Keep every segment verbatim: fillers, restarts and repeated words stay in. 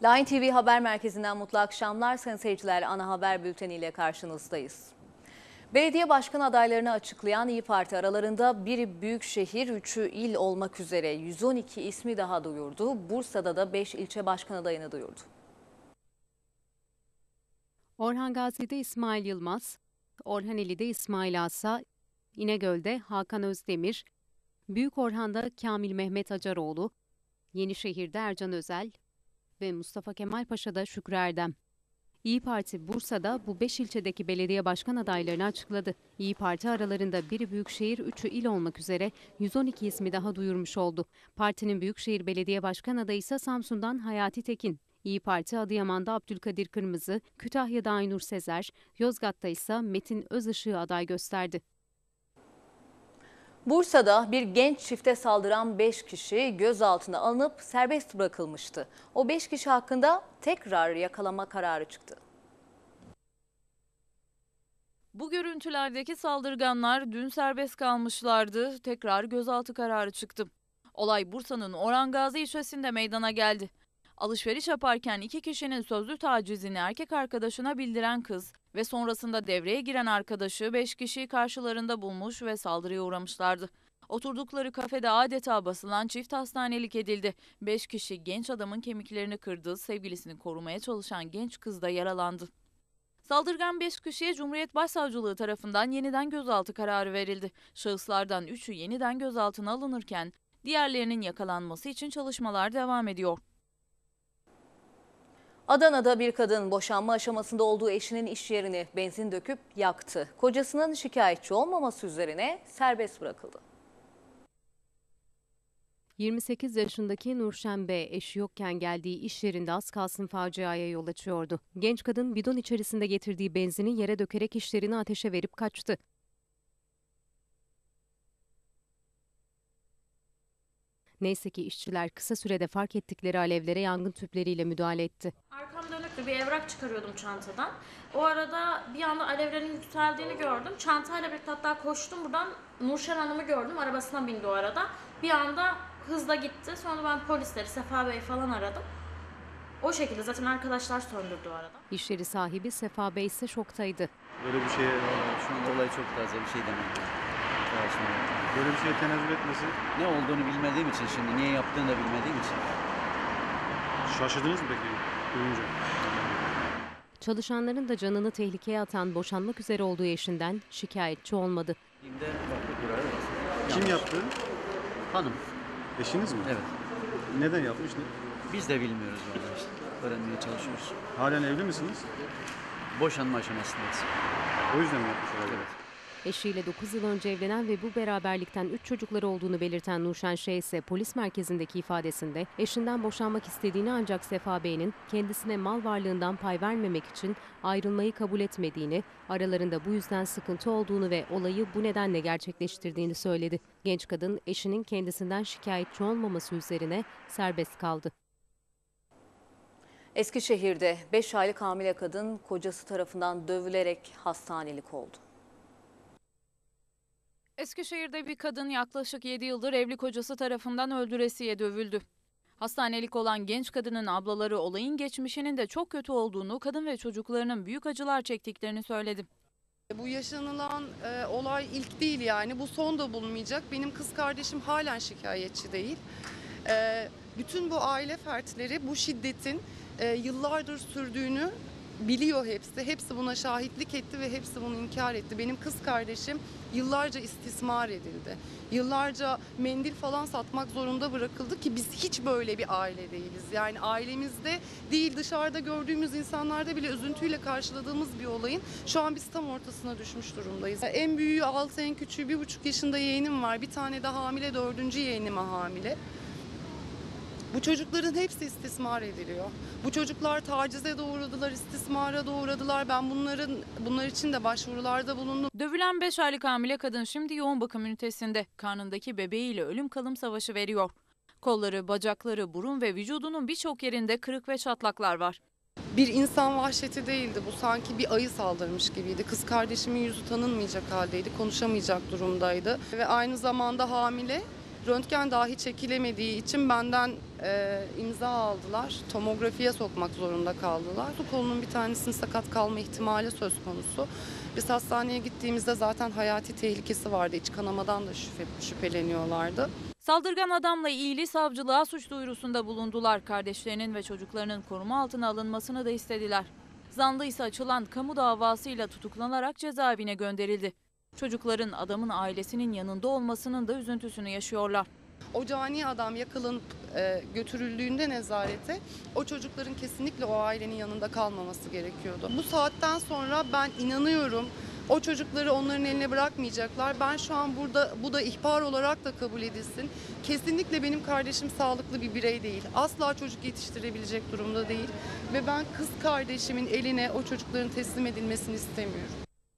Line T V Haber Merkezi'nden mutlu akşamlar. Sayın seyirciler, ana haber bülteni ile karşınızdayız. Belediye başkan adaylarını açıklayan İYİ Parti aralarında biri büyükşehir, üçü il olmak üzere yüz on iki ismi daha duyurdu. Bursa'da da beş ilçe başkan adayını duyurdu. Orhan Gazi'de İsmail Yılmaz, Orhaneli'de İsmail Asa, İnegöl'de Hakan Özdemir, Büyükorhan'da Kamil Mehmet Acaroğlu, Yenişehir'de Ercan Özel ve Mustafa Kemal Paşa'da Şükrü Erdem. İYİ Parti Bursa'da bu beş ilçedeki belediye başkan adaylarını açıkladı. İYİ Parti aralarında biri büyükşehir, üçü il olmak üzere yüz on iki ismi daha duyurmuş oldu. Partinin Büyükşehir Belediye Başkan adayı ise Samsun'dan Hayati Tekin. İYİ Parti Adıyaman'da Abdülkadir Kırmızı, Kütahya'da Aynur Sezer, Yozgat'ta ise Metin Özışık'ı aday gösterdi. Bursa'da bir genç çifte saldıran beş kişi gözaltına alınıp serbest bırakılmıştı. O beş kişi hakkında tekrar yakalama kararı çıktı. Bu görüntülerdeki saldırganlar dün serbest kalmışlardı. Tekrar gözaltı kararı çıktı. Olay Bursa'nın Orhan Gazi ilçesinde meydana geldi. Alışveriş yaparken iki kişinin sözlü tacizini erkek arkadaşına bildiren kız ve sonrasında devreye giren arkadaşı beş kişiyi karşılarında bulmuş ve saldırıya uğramışlardı. Oturdukları kafede adeta basılan çift hastanelik edildi. beş kişi genç adamın kemiklerini kırdı, sevgilisini korumaya çalışan genç kız da yaralandı. Saldırgan beş kişiye Cumhuriyet Başsavcılığı tarafından yeniden gözaltı kararı verildi. Şahıslardan üçü yeniden gözaltına alınırken diğerlerinin yakalanması için çalışmalar devam ediyor. Adana'da bir kadın boşanma aşamasında olduğu eşinin iş yerini benzin döküp yaktı. Kocasının şikayetçi olmaması üzerine serbest bırakıldı. yirmi sekiz yaşındaki Nurşen B. eşi yokken geldiği iş yerinde az kalsın faciaya yol açıyordu. Genç kadın bidon içerisinde getirdiği benzini yere dökerek işlerini ateşe verip kaçtı. Neyse ki işçiler kısa sürede fark ettikleri alevlere yangın tüpleriyle müdahale etti. Arkam dönüktü, bir evrak çıkarıyordum çantadan. O arada bir anda alevlerin yükseldiğini gördüm. Çantayla birlikte hatta koştum buradan. Nurşen Hanım'ı gördüm, arabasına bindi o arada. Bir anda hızla gitti. Sonra ben polisleri, Sefa Bey falan aradım. O şekilde zaten arkadaşlar söndürdü o arada. İş yeri sahibi Sefa Bey ise şoktaydı. Böyle bir şeye, Şu anda olay çok taze, bir şey demem. Daha sonra. böyle bir şeye tenezzül etmesi Ne olduğunu bilmediğim için, şimdi niye yaptığını da bilmediğim için. şaşırdınız mı peki duyunca? Çalışanların da canını tehlikeye atan boşanmak üzere olduğu eşinden şikayetçi olmadı. Şimdi baktık buraya. Kim Yanlış. yaptı? Hanım. Eşiniz mi? Evet. Neden yapmış? Ne? Biz de bilmiyoruz vallahi işte. Öğrenmeye çalışıyoruz. Halen evli misiniz? Boşanma aşamasındayız. O yüzden mi yapmış olabilir? Evet. Eşiyle dokuz yıl önce evlenen ve bu beraberlikten üç çocukları olduğunu belirten Nurşen Ş. ise polis merkezindeki ifadesinde eşinden boşanmak istediğini ancak Sefa Bey'in kendisine mal varlığından pay vermemek için ayrılmayı kabul etmediğini, aralarında bu yüzden sıkıntı olduğunu ve olayı bu nedenle gerçekleştirdiğini söyledi. Genç kadın eşinin kendisinden şikayetçi olmaması üzerine serbest kaldı. Eskişehir'de beş aylık hamile kadın kocası tarafından dövülerek hastanelik oldu. Eskişehir'de bir kadın yaklaşık yedi yıldır evli kocası tarafından öldüresiye dövüldü. Hastanelik olan genç kadının ablaları olayın geçmişinin de çok kötü olduğunu, kadın ve çocuklarının büyük acılar çektiklerini söyledi. Bu yaşanılan e, olay ilk değil, yani bu son da bulunmayacak. Benim kız kardeşim halen şikayetçi değil. E, bütün bu aile fertleri bu şiddetin e, yıllardır sürdüğünü biliyor hepsi. Hepsi buna şahitlik etti ve hepsi bunu inkar etti. Benim kız kardeşim yıllarca istismar edildi. Yıllarca mendil falan satmak zorunda bırakıldı ki biz hiç böyle bir aile değiliz. Yani ailemizde değil, dışarıda gördüğümüz insanlarda bile üzüntüyle karşıladığımız bir olayın şu an biz tam ortasına düşmüş durumdayız. En büyüğü altı, en küçüğü bir buçuk yaşında yeğenim var. Bir tane de hamile, dördüncü yeğenime hamile. Bu çocukların hepsi istismar ediliyor. Bu çocuklar tacize de uğradılar, istismara da uğradılar. Ben bunların bunlar için de başvurularda bulundum. Dövülen beş aylık hamile kadın şimdi yoğun bakım ünitesinde. Karnındaki bebeğiyle ölüm kalım savaşı veriyor. Kolları, bacakları, burun ve vücudunun birçok yerinde kırık ve çatlaklar var. Bir insan vahşeti değildi bu, sanki bir ayı saldırmış gibiydi. Kız kardeşimin yüzü tanınmayacak haldeydi, konuşamayacak durumdaydı. Ve aynı zamanda hamile. Röntgen dahi çekilemediği için benden e, imza aldılar. Tomografiye sokmak zorunda kaldılar. Bu kolunun bir tanesinin sakat kalma ihtimali söz konusu. Biz hastaneye gittiğimizde zaten hayati tehlikesi vardı. İç kanamadan da şüphe, şüpheleniyorlardı. Saldırgan adamla ilgili savcılığa suç duyurusunda bulundular. Kardeşlerinin ve çocuklarının koruma altına alınmasını da istediler. Zanlı ise açılan kamu davasıyla tutuklanarak cezaevine gönderildi. Çocukların adamın ailesinin yanında olmasının da üzüntüsünü yaşıyorlar. O cani adam yakalanıp e, götürüldüğünde nezarete o çocukların kesinlikle o ailenin yanında kalmaması gerekiyordu. Bu saatten sonra ben inanıyorum o çocukları onların eline bırakmayacaklar. Ben şu an burada, bu da ihbar olarak da kabul edilsin. Kesinlikle benim kardeşim sağlıklı bir birey değil. Asla çocuk yetiştirebilecek durumda değil. Ve ben kız kardeşimin eline o çocukların teslim edilmesini istemiyorum.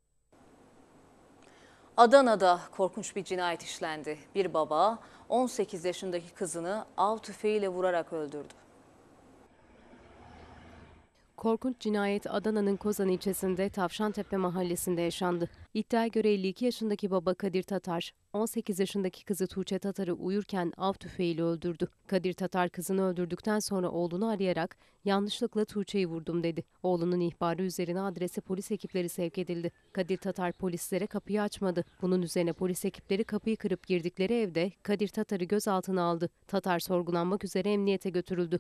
Adana'da korkunç bir cinayet işlendi. Bir baba on sekiz yaşındaki kızını av tüfeğiyle vurarak öldürdü. Korkunç cinayet Adana'nın Kozan ilçesinde Tavşantepe mahallesinde yaşandı. İddiaya göre elli iki yaşındaki baba Kadir Tatar, on sekiz yaşındaki kızı Tuğçe Tatar'ı uyurken av tüfeğiyle öldürdü. Kadir Tatar kızını öldürdükten sonra oğlunu arayarak yanlışlıkla Tuğçe'yi vurdum dedi. Oğlunun ihbarı üzerine adrese polis ekipleri sevk edildi. Kadir Tatar polislere kapıyı açmadı. Bunun üzerine polis ekipleri kapıyı kırıp girdikleri evde Kadir Tatar'ı gözaltına aldı. Tatar sorgulanmak üzere emniyete götürüldü.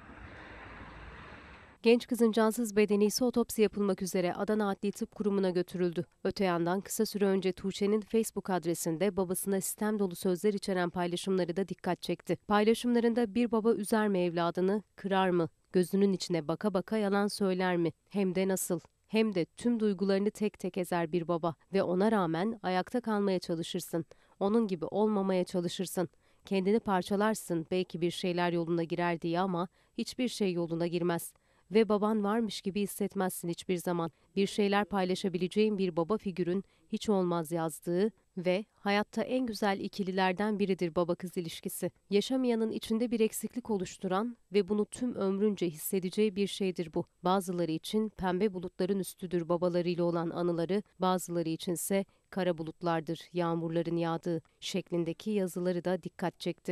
Genç kızın cansız bedeni ise otopsi yapılmak üzere Adana Adli Tıp Kurumu'na götürüldü. Öte yandan kısa süre önce Tuğçe'nin Facebook adresinde babasına sistem dolu sözler içeren paylaşımları da dikkat çekti. Paylaşımlarında bir baba üzer mi evladını, kırar mı, gözünün içine baka baka yalan söyler mi, hem de nasıl, hem de tüm duygularını tek tek ezer bir baba ve ona rağmen ayakta kalmaya çalışırsın, onun gibi olmamaya çalışırsın. Kendini parçalarsın belki bir şeyler yoluna girer diye ama hiçbir şey yoluna girmez. Ve baban varmış gibi hissetmezsin hiçbir zaman. Bir şeyler paylaşabileceğin bir baba figürün hiç olmaz yazdığı ve hayatta en güzel ikililerden biridir baba kız ilişkisi. Yaşamayanın içinde bir eksiklik oluşturan ve bunu tüm ömrünce hissedeceği bir şeydir bu. Bazıları için pembe bulutların üstüdür babalarıyla olan anıları, bazıları içinse kara bulutlardır yağmurların yağdığı şeklindeki yazıları da dikkat çekti.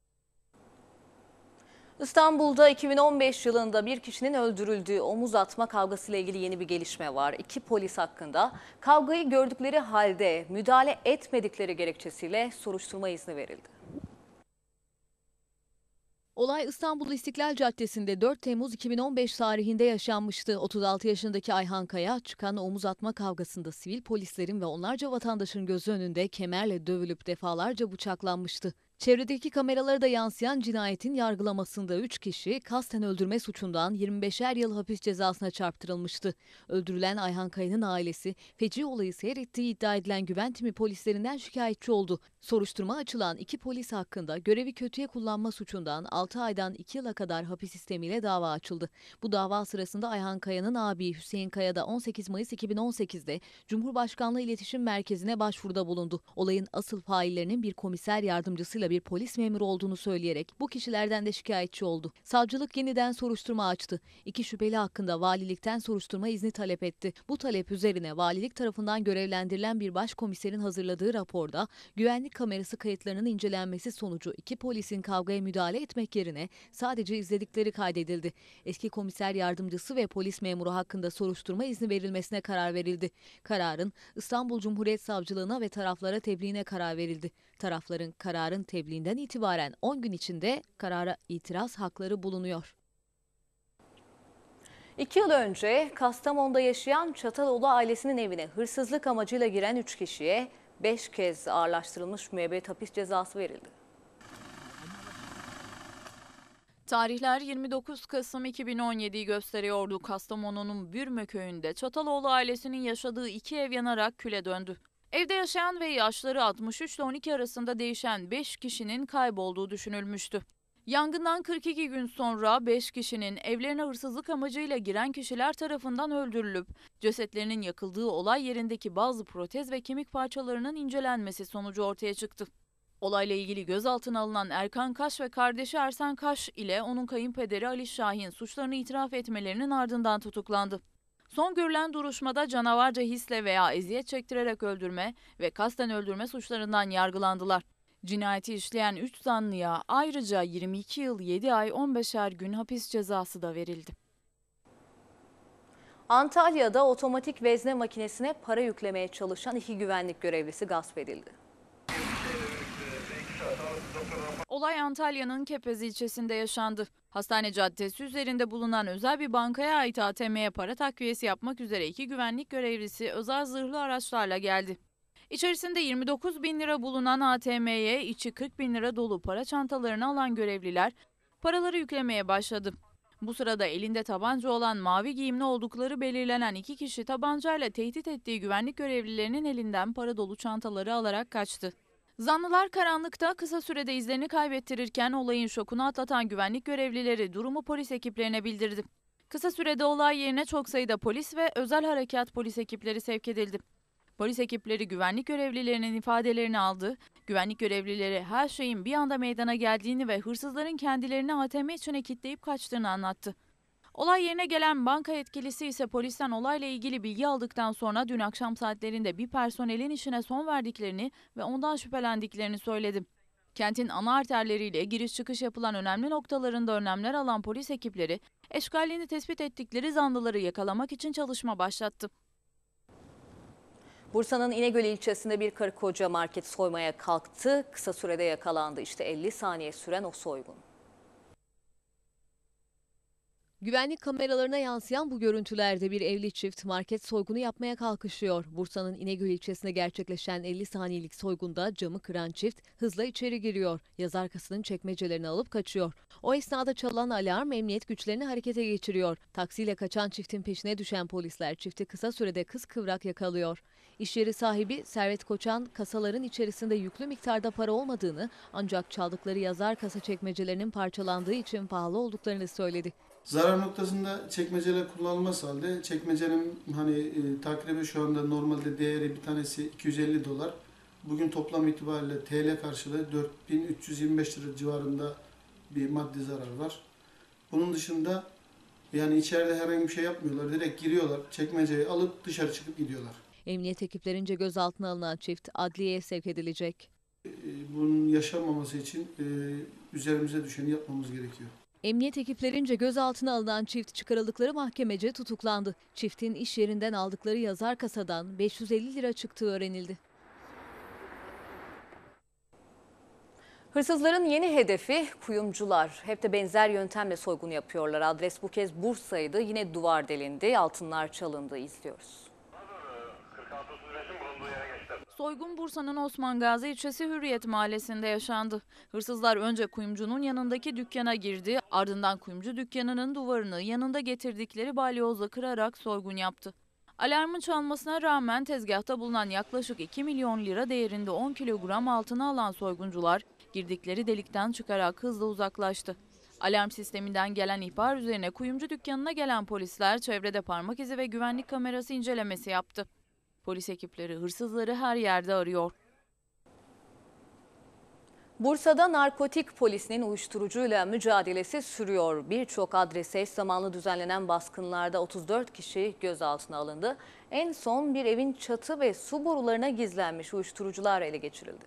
İstanbul'da iki bin on beş yılında bir kişinin öldürüldüğü omuz atma kavgasıyla ilgili yeni bir gelişme var. İki polis hakkında kavgayı gördükleri halde müdahale etmedikleri gerekçesiyle soruşturma izni verildi. Olay İstanbul İstiklal Caddesi'nde dört Temmuz iki bin on beş tarihinde yaşanmıştı. otuz altı yaşındaki Ayhan Kaya çıkan omuz atma kavgasında sivil polislerin ve onlarca vatandaşın gözü önünde kemerle dövülüp defalarca bıçaklanmıştı. Çevredeki kameralara da yansıyan cinayetin yargılamasında üç kişi kasten öldürme suçundan yirmi beşer yıl hapis cezasına çarptırılmıştı. Öldürülen Ayhan Kaya'nın ailesi feci olayı seyrettiği iddia edilen güven timi polislerinden şikayetçi oldu. Soruşturma açılan iki polis hakkında görevi kötüye kullanma suçundan altı aydan iki yıla kadar hapis istemiyle dava açıldı. Bu dava sırasında Ayhan Kaya'nın abi Hüseyin Kaya da on sekiz Mayıs iki bin on sekizde Cumhurbaşkanlığı İletişim Merkezi'ne başvuruda bulundu. Olayın asıl faillerinin bir komiser yardımcısıyla bir polis memuru olduğunu söyleyerek bu kişilerden de şikayetçi oldu. Savcılık yeniden soruşturma açtı. İki şüpheli hakkında valilikten soruşturma izni talep etti. Bu talep üzerine valilik tarafından görevlendirilen bir başkomiserin hazırladığı raporda güvenlik kamerası kayıtlarının incelenmesi sonucu iki polisin kavgaya müdahale etmek yerine sadece izledikleri kaydedildi. Eski komiser yardımcısı ve polis memuru hakkında soruşturma izni verilmesine karar verildi. Kararın İstanbul Cumhuriyet Savcılığına ve taraflara tebliğine karar verildi. Tarafların kararın tebliğinden itibaren on gün içinde karara itiraz hakları bulunuyor. İki yıl önce Kastamonu'da yaşayan Çataloğlu ailesinin evine hırsızlık amacıyla giren üç kişiye beş kez ağırlaştırılmış müebbet hapis cezası verildi. Tarihler yirmi dokuz Kasım iki bin on yediyi gösteriyordu. Kastamonu'nun Bürme köyünde Çataloğlu ailesinin yaşadığı iki ev yanarak küle döndü. Evde yaşayan ve yaşları altmış üç ile on iki arasında değişen beş kişinin kaybolduğu düşünülmüştü. Yangından kırk iki gün sonra beş kişinin evlerine hırsızlık amacıyla giren kişiler tarafından öldürülüp cesetlerinin yakıldığı olay yerindeki bazı protez ve kemik parçalarının incelenmesi sonucu ortaya çıktı. Olayla ilgili gözaltına alınan Erkan Kaş ve kardeşi Ersen Kaş ile onun kayınpederi Ali Şahin suçlarını itiraf etmelerinin ardından tutuklandı. Son görülen duruşmada canavarca hisle veya eziyet çektirerek öldürme ve kasten öldürme suçlarından yargılandılar. Cinayeti işleyen üç zanlıya ayrıca yirmi iki yıl yedi ay on beşer gün hapis cezası da verildi. Antalya'da otomatik vezne makinesine para yüklemeye çalışan iki güvenlik görevlisi gasp edildi. Olay Antalya'nın Kepez ilçesinde yaşandı. Hastane Caddesi üzerinde bulunan özel bir bankaya ait A T M'ye para takviyesi yapmak üzere iki güvenlik görevlisi özel zırhlı araçlarla geldi. İçerisinde yirmi dokuz bin lira bulunan A T M'ye içi kırk bin lira dolu para çantalarını alan görevliler paraları yüklemeye başladı. Bu sırada elinde tabanca olan mavi giyimli oldukları belirlenen iki kişi tabancayla tehdit ettiği güvenlik görevlilerinin elinden para dolu çantaları alarak kaçtı. Zanlılar karanlıkta kısa sürede izlerini kaybettirirken olayın şokunu atlatan güvenlik görevlileri durumu polis ekiplerine bildirdi. Kısa sürede olay yerine çok sayıda polis ve özel harekat polis ekipleri sevk edildi. Polis ekipleri güvenlik görevlilerinin ifadelerini aldı. Güvenlik görevlileri her şeyin bir anda meydana geldiğini ve hırsızların kendilerini A T M içine kilitleyip kaçtığını anlattı. Olay yerine gelen banka yetkilisi ise polisten olayla ilgili bilgi aldıktan sonra dün akşam saatlerinde bir personelin işine son verdiklerini ve ondan şüphelendiklerini söyledi. Kentin ana arterleriyle giriş çıkış yapılan önemli noktalarında önlemler alan polis ekipleri eşkalini tespit ettikleri zanlıları yakalamak için çalışma başlattı. Bursa'nın İnegöl ilçesinde bir karı koca market soymaya kalktı. Kısa sürede yakalandı. İşte elli saniye süren o soygun. Güvenlik kameralarına yansıyan bu görüntülerde bir evli çift market soygunu yapmaya kalkışıyor. Bursa'nın İnegöl ilçesinde gerçekleşen elli saniyelik soygunda camı kıran çift hızla içeri giriyor. Yaz arkasının çekmecelerini alıp kaçıyor. O esnada çalan alarm emniyet güçlerini harekete geçiriyor. Taksiyle kaçan çiftin peşine düşen polisler çifti kısa sürede kıskıvrak yakalıyor. İş yeri sahibi Servet Koçan kasaların içerisinde yüklü miktarda para olmadığını ancak çaldıkları yazar kasa çekmecelerinin parçalandığı için pahalı olduklarını söyledi. Zarar noktasında çekmeceler kullanılmaz halde çekmecenin hani e, takribi şu anda normalde değeri bir tanesi iki yüz elli dolar. Bugün toplam itibariyle T L karşılığı dört bin üç yüz yirmi beş lira civarında bir maddi zarar var. Bunun dışında yani içeride herhangi bir şey yapmıyorlar. Direkt giriyorlar, çekmeceyi alıp dışarı çıkıp gidiyorlar. Emniyet ekiplerince gözaltına alınan çift adliyeye sevk edilecek. E, bunun yaşanmaması için e, üzerimize düşeni yapmamız gerekiyor. Emniyet ekiplerince gözaltına alınan çift çıkarıldıkları mahkemece tutuklandı. Çiftin iş yerinden aldıkları yazar kasadan beş yüz elli lira çıktığı öğrenildi. Hırsızların yeni hedefi kuyumcular. Hep de benzer yöntemle soygun yapıyorlar. Adres bu kez Bursa'ydı. Yine duvar delindi, altınlar çalındı. İzliyoruz. Soygun Bursa'nın Osman Gazi ilçesi Hürriyet Mahallesi'nde yaşandı. Hırsızlar önce kuyumcunun yanındaki dükkana girdi, ardından kuyumcu dükkanının duvarını yanında getirdikleri balyozla kırarak soygun yaptı. Alarmın çalmasına rağmen tezgahta bulunan yaklaşık iki milyon lira değerinde on kilogram altını alan soyguncular girdikleri delikten çıkarak hızla uzaklaştı. Alarm sisteminden gelen ihbar üzerine kuyumcu dükkanına gelen polisler çevrede parmak izi ve güvenlik kamerası incelemesi yaptı. Polis ekipleri hırsızları her yerde arıyor. Bursa'da narkotik polisinin uyuşturucuyla mücadelesi sürüyor. Birçok adrese eş zamanlı düzenlenen baskınlarda otuz dört kişi gözaltına alındı. En son bir evin çatı ve su borularına gizlenmiş uyuşturucular ele geçirildi.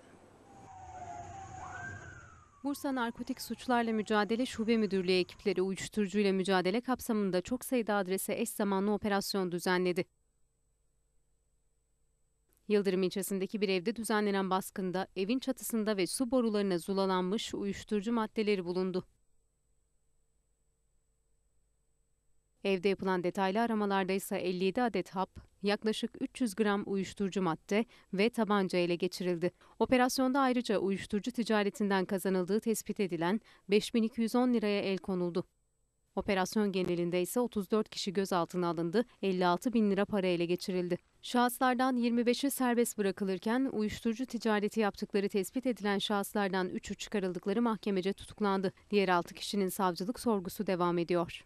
Bursa Narkotik Suçlarla Mücadele Şube Müdürlüğü ekipleri uyuşturucuyla mücadele kapsamında çok sayıda adrese eş zamanlı operasyon düzenledi. Yıldırım ilçesindeki bir evde düzenlenen baskında evin çatısında ve su borularına zulalanmış uyuşturucu maddeleri bulundu. Evde yapılan detaylı aramalarda ise elli yedi adet hap, yaklaşık üç yüz gram uyuşturucu madde ve tabanca ele geçirildi. Operasyonda ayrıca uyuşturucu ticaretinden kazanıldığı tespit edilen beş bin iki yüz on liraya el konuldu. Operasyon genelinde ise otuz dört kişi gözaltına alındı, elli altı bin lira para ele geçirildi. Şahıslardan yirmi beşi serbest bırakılırken uyuşturucu ticareti yaptıkları tespit edilen şahıslardan üçü çıkarıldıkları mahkemece tutuklandı. Diğer altı kişinin savcılık sorgusu devam ediyor.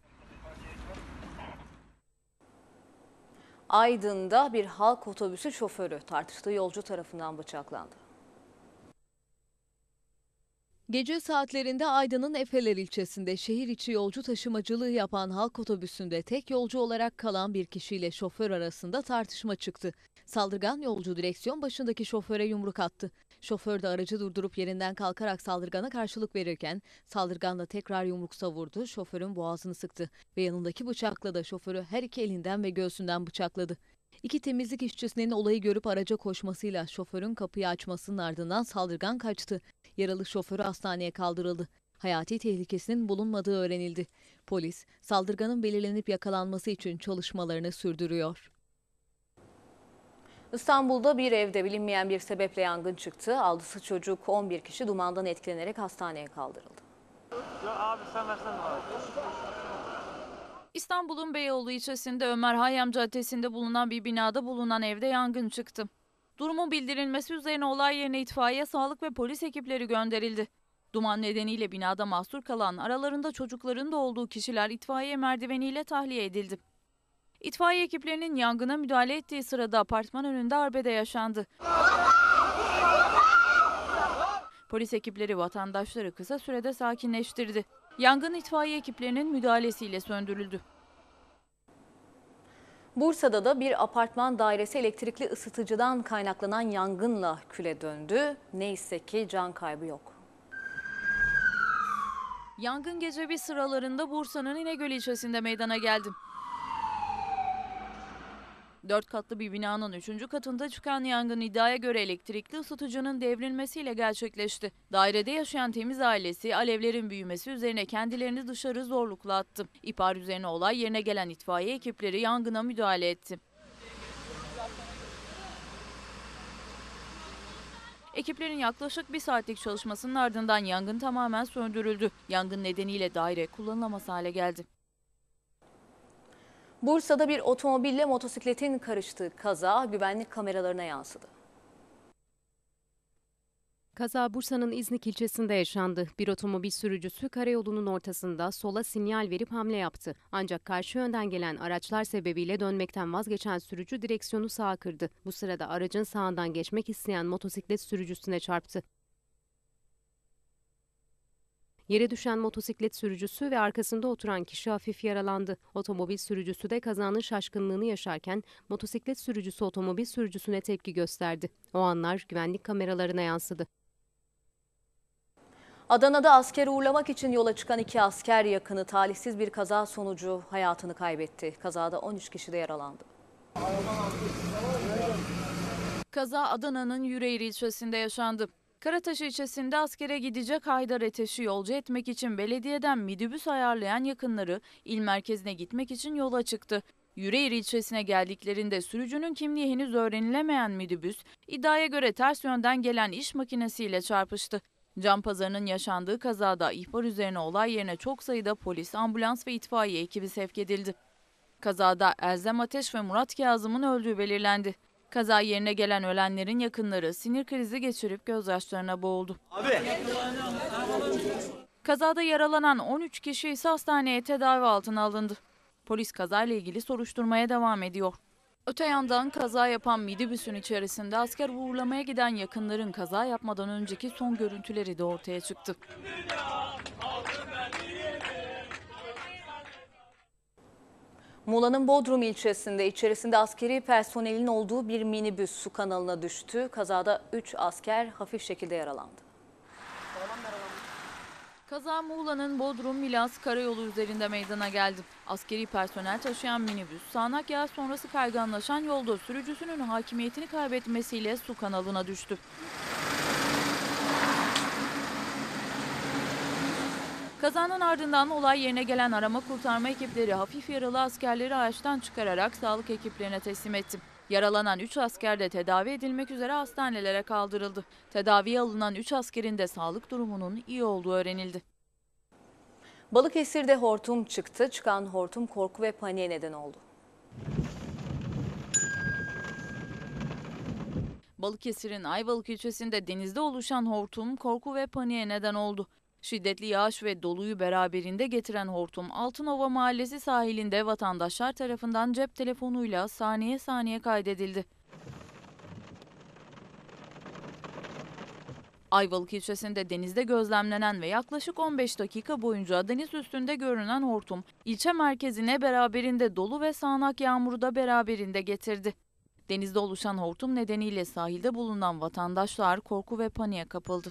Aydın'da bir halk otobüsü şoförü tartıştığı yolcu tarafından bıçaklandı. Gece saatlerinde Aydın'ın Efeler ilçesinde şehir içi yolcu taşımacılığı yapan halk otobüsünde tek yolcu olarak kalan bir kişiyle şoför arasında tartışma çıktı. Saldırgan yolcu direksiyon başındaki şoföre yumruk attı. Şoför de aracı durdurup yerinden kalkarak saldırgana karşılık verirken saldırganla tekrar yumruk savurdu, şoförün boğazını sıktı ve yanındaki bıçakla da şoförü her iki elinden ve göğsünden bıçakladı. İki temizlik işçisinin olayı görüp araca koşmasıyla şoförün kapıyı açmasının ardından saldırgan kaçtı. Yaralı şoförü hastaneye kaldırıldı. Hayati tehlikesinin bulunmadığı öğrenildi. Polis, saldırganın belirlenip yakalanması için çalışmalarını sürdürüyor. İstanbul'da bir evde bilinmeyen bir sebeple yangın çıktı. Altısı çocuk, on bir kişi dumandan etkilenerek hastaneye kaldırıldı. Ya abi sen versene abi. İstanbul'un Beyoğlu ilçesinde Ömer Hayyam Caddesi'nde bulunan bir binada bulunan evde yangın çıktı. Durumun bildirilmesi üzerine olay yerine itfaiye, sağlık ve polis ekipleri gönderildi. Duman nedeniyle binada mahsur kalan, aralarında çocukların da olduğu kişiler itfaiye merdiveniyle tahliye edildi. İtfaiye ekiplerinin yangına müdahale ettiği sırada apartman önünde arbede yaşandı. Polis ekipleri vatandaşları kısa sürede sakinleştirdi. Yangın itfaiye ekiplerinin müdahalesiyle söndürüldü. Bursa'da da bir apartman dairesi elektrikli ısıtıcıdan kaynaklanan yangınla küle döndü. Neyse ki can kaybı yok. Yangın gece bir sıralarında Bursa'nın İnegöl ilçesinde meydana geldi. Dört katlı bir binanın üçüncü katında çıkan yangın iddiaya göre elektrikli ısıtıcının devrilmesiyle gerçekleşti. Dairede yaşayan Temiz ailesi alevlerin büyümesi üzerine kendilerini dışarı zorlukla attı. İhbar üzerine olay yerine gelen itfaiye ekipleri yangına müdahale etti. Ekiplerin yaklaşık bir saatlik çalışmasının ardından yangın tamamen söndürüldü. Yangın nedeniyle daire kullanılamaz hale geldi. Bursa'da bir otomobille motosikletin karıştığı kaza güvenlik kameralarına yansıdı. Kaza Bursa'nın İznik ilçesinde yaşandı. Bir otomobil sürücüsü karayolunun ortasında sola sinyal verip hamle yaptı. Ancak karşı yönden gelen araçlar sebebiyle dönmekten vazgeçen sürücü direksiyonu sağa kırdı. Bu sırada aracın sağından geçmek isteyen motosiklet sürücüsüne çarptı. Yere düşen motosiklet sürücüsü ve arkasında oturan kişi hafif yaralandı. Otomobil sürücüsü de kazanın şaşkınlığını yaşarken motosiklet sürücüsü otomobil sürücüsüne tepki gösterdi. O anlar güvenlik kameralarına yansıdı. Adana'da asker uğurlamak için yola çıkan iki asker yakını talihsiz bir kaza sonucu hayatını kaybetti. Kazada on üç kişi de yaralandı. Kaza Adana'nın Yüreğir ilçesinde yaşandı. Karataş ilçesinde askere gidecek Haydar Eteş'i yolcu etmek için belediyeden minibüs ayarlayan yakınları il merkezine gitmek için yola çıktı. Yüreğir ilçesine geldiklerinde sürücünün kimliği henüz öğrenilemeyen minibüs iddiaya göre ters yönden gelen iş makinesiyle çarpıştı. Can pazarının yaşandığı kazada ihbar üzerine olay yerine çok sayıda polis, ambulans ve itfaiye ekibi sevk edildi. Kazada Elzem Ateş ve Murat Kazım'ın öldüğü belirlendi. Kaza yerine gelen ölenlerin yakınları sinir krizi geçirip gözyaşlarına boğuldu. Abi. Kazada yaralanan on üç kişi ise hastaneye tedavi altına alındı. Polis kazayla ilgili soruşturmaya devam ediyor. Öte yandan kaza yapan minibüsün içerisinde asker uğurlamaya giden yakınların kaza yapmadan önceki son görüntüleri de ortaya çıktı. Muğla'nın Bodrum ilçesinde içerisinde askeri personelin olduğu bir minibüs su kanalına düştü. Kazada üç asker hafif şekilde yaralandı. Kaza Muğla'nın Bodrum-Milas karayolu üzerinde meydana geldi. Askeri personel taşıyan minibüs sağanak yağış sonrası kayganlaşan yolda sürücüsünün hakimiyetini kaybetmesiyle su kanalına düştü. Kazanın ardından olay yerine gelen arama kurtarma ekipleri hafif yaralı askerleri araçtan çıkararak sağlık ekiplerine teslim etti. Yaralanan üç asker de tedavi edilmek üzere hastanelere kaldırıldı. Tedaviye alınan üç askerin de sağlık durumunun iyi olduğu öğrenildi. Balıkesir'de hortum çıktı. Çıkan hortum korku ve paniğe neden oldu. Balıkesir'in Ayvalık ilçesinde denizde oluşan hortum korku ve paniğe neden oldu. Şiddetli yağış ve doluyu beraberinde getiren hortum Altınova Mahallesi sahilinde vatandaşlar tarafından cep telefonuyla saniye saniye kaydedildi. Ayvalık ilçesinde denizde gözlemlenen ve yaklaşık on beş dakika boyunca deniz üstünde görünen hortum, ilçe merkezine beraberinde dolu ve sağanak yağmuru da beraberinde getirdi. Denizde oluşan hortum nedeniyle sahilde bulunan vatandaşlar korku ve paniğe kapıldı.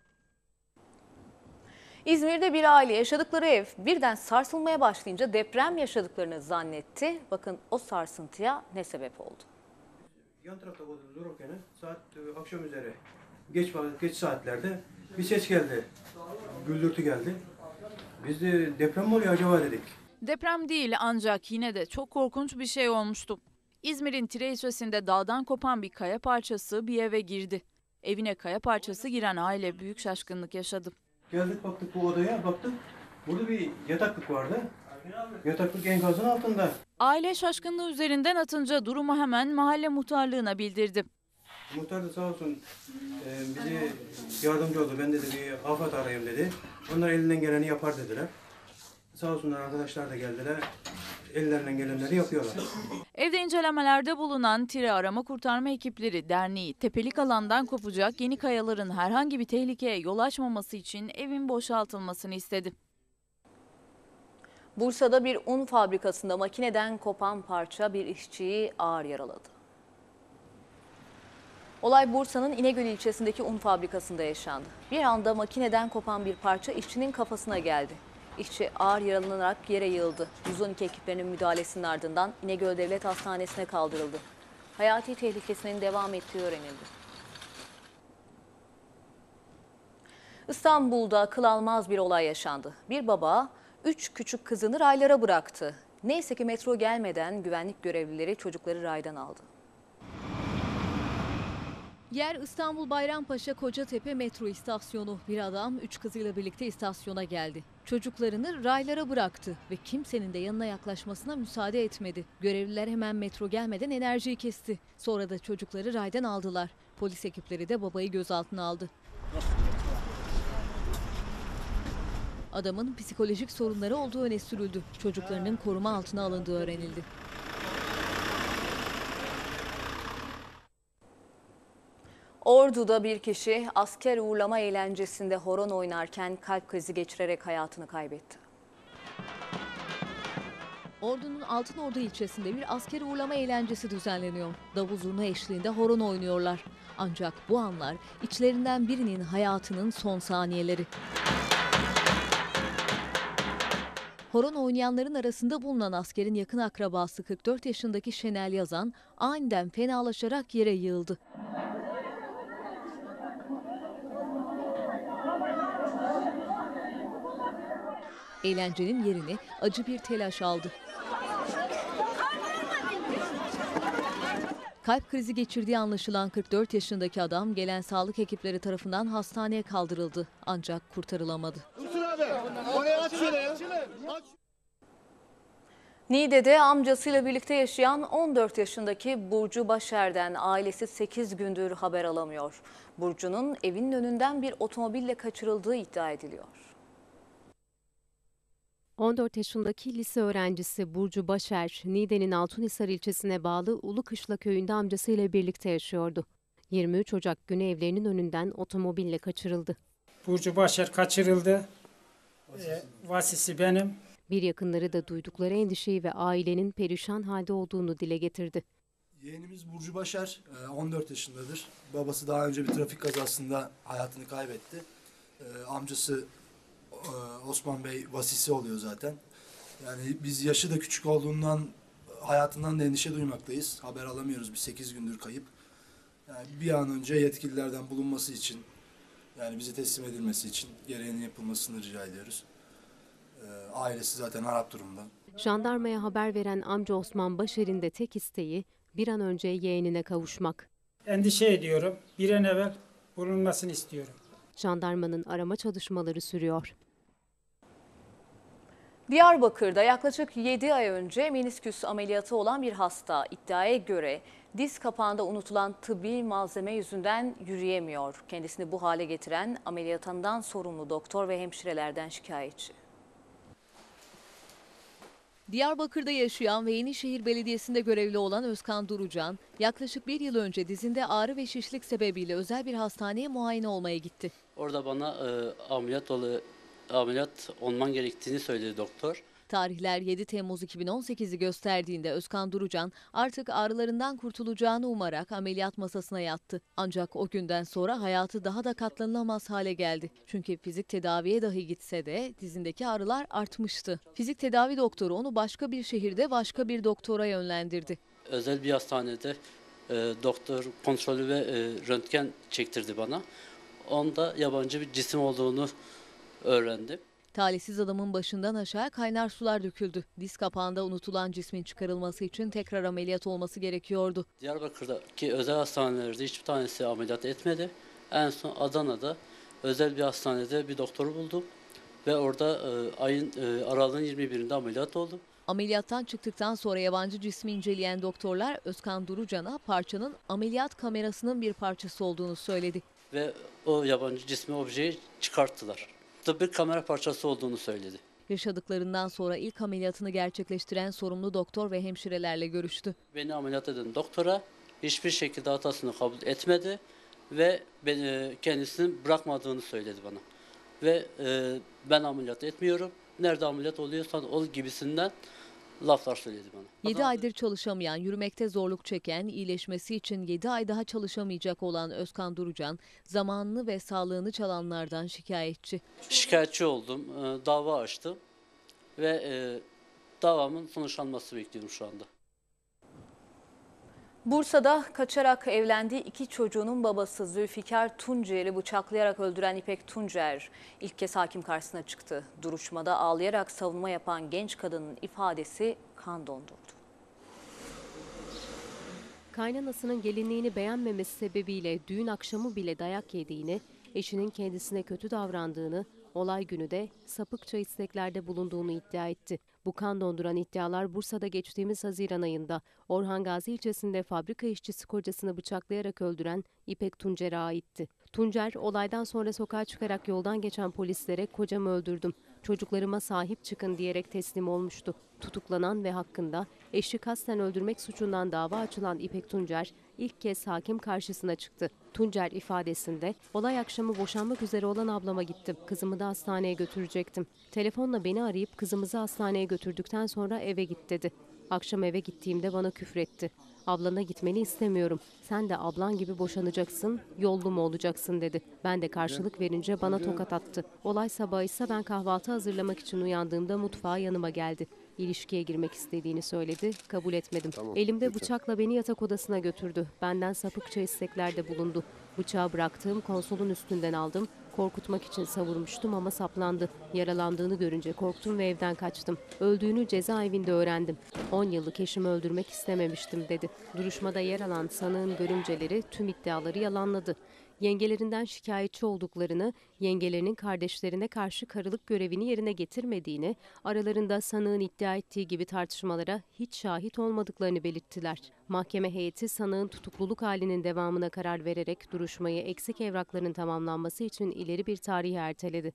İzmir'de bir aile yaşadıkları ev birden sarsılmaya başlayınca deprem yaşadıklarını zannetti. Bakın o sarsıntıya ne sebep oldu? Yan tarafta dururken saat e, akşam üzeri geç geç saatlerde bir ses geldi. Güldürtü geldi. Biz de deprem mi oluyor acaba dedik. Deprem değil ancak yine de çok korkunç bir şey olmuştu. İzmir'in Tire ilçesinde dağdan kopan bir kaya parçası bir eve girdi. Evine kaya parçası giren aile büyük şaşkınlık yaşadı. Geldik baktık bu odaya baktık. Burada bir yataklık vardı. Yataklık enkazın altında. Aile şaşkınlığı üzerinden atınca durumu hemen mahalle muhtarlığına bildirdi. Muhtar da sağ olsun e, bize yardımcı oldu. Ben dedi bir afet arayayım dedi. Onlar elinden geleni yapar dediler. Sağ olsunlar arkadaşlar da geldiler. Ellerinden gelenleri yapıyorlar. Evde incelemelerde bulunan Tire Arama Kurtarma Ekipleri Derneği, tepelik alandan kopacak yeni kayaların herhangi bir tehlikeye yol açmaması için evin boşaltılmasını istedi. Bursa'da bir un fabrikasında makineden kopan parça bir işçiyi ağır yaraladı. Olay Bursa'nın İnegöl ilçesindeki un fabrikasında yaşandı. Bir anda makineden kopan bir parça işçinin kafasına geldi. İşçi ağır yaralanarak yere yığıldı. yüz on iki ekiplerinin müdahalesinin ardından İnegöl Devlet Hastanesi'ne kaldırıldı. Hayati tehlikesinin devam ettiği öğrenildi. İstanbul'da akıl almaz bir olay yaşandı. Bir baba üç küçük kızını raylara bıraktı. Neyse ki metro gelmeden güvenlik görevlileri çocukları raydan aldı. Yer İstanbul Bayrampaşa Kocatepe metro istasyonu. Bir adam üç kızıyla birlikte istasyona geldi. Çocuklarını raylara bıraktı ve kimsenin de yanına yaklaşmasına müsaade etmedi. Görevliler hemen metro gelmeden enerjiyi kesti. Sonra da çocukları raydan aldılar. Polis ekipleri de babayı gözaltına aldı. Adamın psikolojik sorunları olduğu öne sürüldü. Çocuklarının koruma altına alındığı öğrenildi. Ordu'da bir kişi asker uğurlama eğlencesinde horon oynarken kalp krizi geçirerek hayatını kaybetti. Ordu'nun Altınordu ilçesinde bir asker uğurlama eğlencesi düzenleniyor. Davul zurna eşliğinde horon oynuyorlar. Ancak bu anlar içlerinden birinin hayatının son saniyeleri. Horon oynayanların arasında bulunan askerin yakın akrabası kırk dört yaşındaki Şenel Yazan aniden fenalaşarak yere yığıldı. Eğlencenin yerini acı bir telaş aldı. Kalp krizi geçirdiği anlaşılan kırk dört yaşındaki adam gelen sağlık ekipleri tarafından hastaneye kaldırıldı ancak kurtarılamadı. Niğde'de amcasıyla birlikte yaşayan on dört yaşındaki Burcu Başer'den ailesi sekiz gündür haber alamıyor. Burcu'nun evinin önünden bir otomobille kaçırıldığı iddia ediliyor. on dört yaşındaki lise öğrencisi Burcu Başer, Niğde'nin Altunhisar ilçesine bağlı Ulukışla köyünde amcasıyla birlikte yaşıyordu. yirmi üç Ocak günü evlerinin önünden otomobille kaçırıldı. Burcu Başer kaçırıldı. Vasisi, Vasisi benim. Bir yakınları da duydukları endişeyi ve ailenin perişan halde olduğunu dile getirdi. Yeğenimiz Burcu Başer on dört yaşındadır. Babası daha önce bir trafik kazasında hayatını kaybetti. Amcası Osman Bey vasisi oluyor zaten. Yani biz yaşı da küçük olduğundan hayatından da endişe duymaktayız. Haber alamıyoruz, bir sekiz gündür kayıp. Yani bir an önce yetkililerden bulunması için, yani bize teslim edilmesi için gereğinin yapılmasını rica ediyoruz. Ailesi zaten harap durumda. Jandarmaya haber veren amca Osman Başer'in de tek isteği bir an önce yeğenine kavuşmak. Endişe ediyorum. Bir an evvel bulunmasını istiyorum. Jandarmanın arama çalışmaları sürüyor. Diyarbakır'da yaklaşık yedi ay önce menisküs ameliyatı olan bir hasta iddiaya göre diz kapağında unutulan tıbbi malzeme yüzünden yürüyemiyor. Kendisini bu hale getiren ameliyatından sorumlu doktor ve hemşirelerden şikayetçi. Diyarbakır'da yaşayan ve Yenişehir Belediyesi'nde görevli olan Özkan Durucan, yaklaşık bir yıl önce dizinde ağrı ve şişlik sebebiyle özel bir hastaneye muayene olmaya gitti. Orada bana e, ameliyat, ol, ameliyat olman gerektiğini söyledi doktor. Tarihler yedi Temmuz iki bin on sekiz'i gösterdiğinde Özkan Durucan artık ağrılarından kurtulacağını umarak ameliyat masasına yattı. Ancak o günden sonra hayatı daha da katlanılamaz hale geldi. Çünkü fizik tedaviye dahi gitse de dizindeki ağrılar artmıştı. Fizik tedavi doktoru onu başka bir şehirde başka bir doktora yönlendirdi. Özel bir hastanede e, doktor kontrolü ve e, röntgen çektirdi bana. Onda yabancı bir cisim olduğunu öğrendim. Talihsiz adamın başından aşağı kaynar sular döküldü. Diz kapağında unutulan cismin çıkarılması için tekrar ameliyat olması gerekiyordu. Diyarbakır'daki özel hastanelerde hiçbir tanesi ameliyat etmedi. En son Adana'da özel bir hastanede bir doktoru buldum. Ve orada e, ayın e, aralığın yirmi birinde ameliyat oldum. Ameliyattan çıktıktan sonra yabancı cismi inceleyen doktorlar Özkan Durucan'a parçanın ameliyat kamerasının bir parçası olduğunu söyledi. Ve o yabancı cismi, objeyi çıkarttılar. Bir kamera parçası olduğunu söyledi. Yaşadıklarından sonra ilk ameliyatını gerçekleştiren sorumlu doktor ve hemşirelerle görüştü. Beni ameliyat eden doktora hiçbir şekilde hatasını kabul etmedi ve beni, kendisini bırakmadığını söyledi bana. Ve e, ben ameliyat etmiyorum, nerede ameliyat oluyorsan ol gibisinden laflar söyledi bana. yedi aydır çalışamayan, yürümekte zorluk çeken, iyileşmesi için yedi ay daha çalışamayacak olan Özkan Durucan, zamanını ve sağlığını çalanlardan şikayetçi. Şikayetçi oldum, e, dava açtım ve e, davamın sonuçlanması bekliyorum şu anda. Bursa'da kaçarak evlendiği iki çocuğunun babası Zülfikar Tuncer'i bıçaklayarak öldüren İpek Tuncer ilk kez hakim karşısına çıktı. Duruşmada ağlayarak savunma yapan genç kadının ifadesi kan dondurdu. Kaynanasının gelinliğini beğenmemesi sebebiyle düğün akşamı bile dayak yediğini, eşinin kendisine kötü davrandığını, olay günü de sapıkça isteklerde bulunduğunu iddia etti. Bu kan donduran iddialar Bursa'da geçtiğimiz Haziran ayında Orhan Gazi ilçesinde fabrika işçisi kocasını bıçaklayarak öldüren İpek Tuncer'e aitti. Tuncer olaydan sonra sokağa çıkarak yoldan geçen polislere "Kocamı öldürdüm, çocuklarıma sahip çıkın" diyerek teslim olmuştu. Tutuklanan ve hakkında eşi kasten öldürmek suçundan dava açılan İpek Tuncer ilk kez hakim karşısına çıktı. Tuncer ifadesinde olay akşamı boşanmak üzere olan ablama gittim. Kızımı da hastaneye götürecektim. Telefonla beni arayıp kızımızı hastaneye götürdükten sonra eve git dedi. Akşam eve gittiğimde bana küfretti. Ablana gitmeni istemiyorum. Sen de ablan gibi boşanacaksın, yollu mu olacaksın dedi. Ben de karşılık verince bana tokat attı. Olay sabahı ise ben kahvaltı hazırlamak için uyandığımda mutfağa yanıma geldi. İlişkiye girmek istediğini söyledi, kabul etmedim. Tamam, elimde lütfen. Bıçakla beni yatak odasına götürdü. Benden sapıkça isteklerde bulundu. Bıçağı bıraktığım konsolun üstünden aldım. Korkutmak için savurmuştum ama saplandı. Yaralandığını görünce korktum ve evden kaçtım. Öldüğünü cezaevinde öğrendim. on yıllık eşimi öldürmek istememiştim dedi. Duruşmada yer alan sanığın görümceleri tüm iddiaları yalanladı. Yengelerinden şikayetçi olduklarını, yengelerinin kardeşlerine karşı karılık görevini yerine getirmediğini, aralarında sanığın iddia ettiği gibi tartışmalara hiç şahit olmadıklarını belirttiler. Mahkeme heyeti sanığın tutukluluk halinin devamına karar vererek duruşmayı eksik evrakların tamamlanması için ileri bir tarihe erteledi.